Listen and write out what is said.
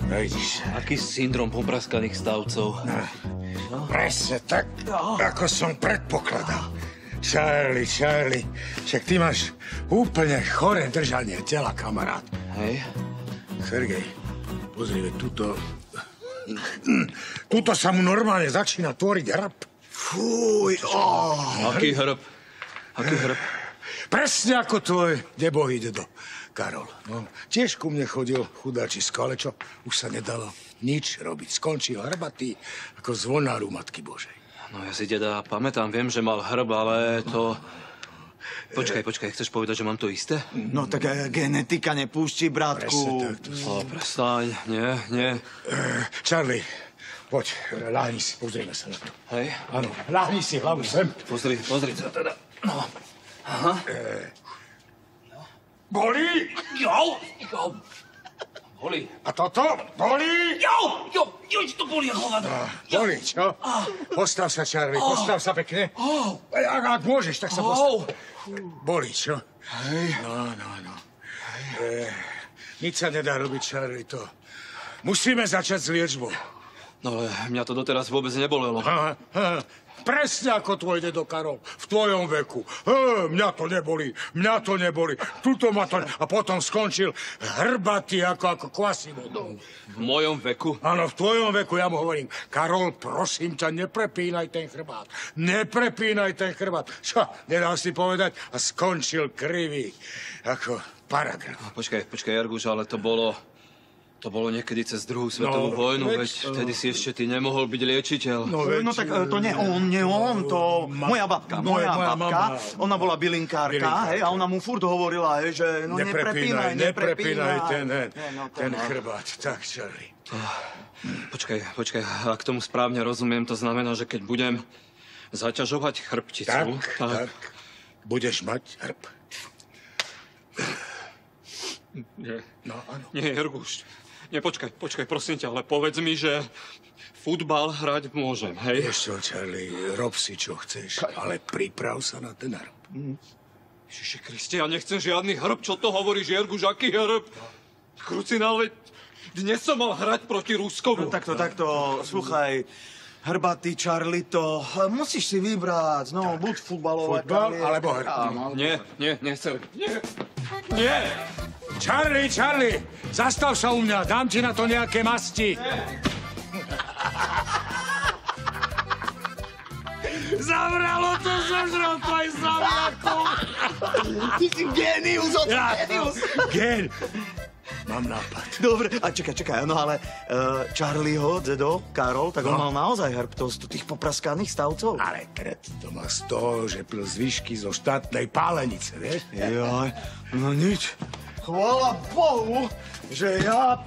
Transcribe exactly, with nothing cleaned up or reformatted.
No vidíš. Aký syndrom popraskaných stavcov? No, no. Presne tak, no. Ako som predpokladal. Charlie, Charlie, však ty máš úplne choré držanie tela, kamarát. Hej. Sergej, pozri, veď tuto... Tuto sa mu normálne začína tvoriť hrb. Fúj, oh. Aký hrb? Aký hrb? Presne ako tvoj debohý dedo, Karol. No, tiež ku mne chodil chudáčisko, ale čo, už sa nedalo nič robiť. Skončil hrbatý ako zvonáru Matky Božej. No ja si teda pamätám, viem, že mal hrb, ale to... Počkaj, počkaj, chceš povedať, že mám to isté? No tak genetika nepúšti, bratku. Presne tak. O, prestaň, nie, nie. Charlie, poď, láhni si, pozrieme sa na to. Hej? Áno, láhni si hlavu sem. Pozri, pozri sa teda. No. Aha. Bolí? Jo, jo. Bolí. A toto? Bolí? Jo, jo, jo, to bolí hovado. Bolí, čo? Postav sa, Charlie, postav sa pekne. Ak, ak môžeš, tak sa postav. Bolí, čo? Hej. No, no, no. E, nič sa nedá robiť, Charlie, to. Musíme začať s liečbou. No ale mňa to doteraz vôbec nebolelo. Ha, ha, presne ako tvoj dedo Karol, v tvojom veku. Ha, mňa to nebolí, mňa to nebolí. Tuto ma to... A potom skončil hrbatý ako, ako kvasivo. V mojom veku? Áno, v tvojom veku, ja mu hovorím, Karol, prosím ťa, neprepínaj ten chrbát. Neprepínaj ten chrbát. Čo, nedal si povedať? A skončil krivý, ako paragraf. No, počkaj, počkaj, Jarguš, ale to bolo... To bolo niekedy cez druhú svetovú no, vojnu, veď, veď vtedy si ešte ty nemohol byť liečiteľ. No, veď, no tak to nie on, nie on, to ma, moja babka, moja, moja babka. Mama. Ona bola bylinkárka, bylinkárka. Hej, a ona mu furt hovorila, hej, že no neprepínaj, neprepínaj. Neprepínaj ten, ten, no, ten chrbát. Tak, Charlie. Oh, počkaj, počkaj, ak tomu správne rozumiem, to znamená, že keď budem zaťažovať chrbticu... Tak, tak, tak. Budeš mať hrb. Nie. No, áno. Nie, Jarguš. Nie, počkaj, počkaj, prosím ťa, ale povedz mi, že futbal hrať môžem, hej? Vieš čo, Charlie, rob si, čo chceš, ale priprav sa na ten hrb. Mm. Ježiši Kriste, ja nechcem žiadny hrb, čo to hovoríš, Jarguš, aký hrb? Krucinál, veď dnes som mal hrať proti Ruskovu. No, takto, takto, sluchaj, hrbatý Charlie, to musíš si vybrať, no, tak. Buď futbalová Futbal, alebo hrb. Nie, nie, nechcem, nie, nie! Charlie, Charlie, zastav sa u mňa, dám ti na to nejaké masti. Zavralo to zožral tvoj zamiakov. Ty si génius, oco, ja, génius. Gén. Mám nápad. Dobre, a čakaj, čakaj, no ale uh, Charlieho, dedo, Karol, tak on no. mal naozaj hrb to z tých popraskaných stavcov. Ale kret, to má z toho, že pil zvyšky zo štátnej pálenice, vieš? Jaj, no nič. Chvála Bohu, že ja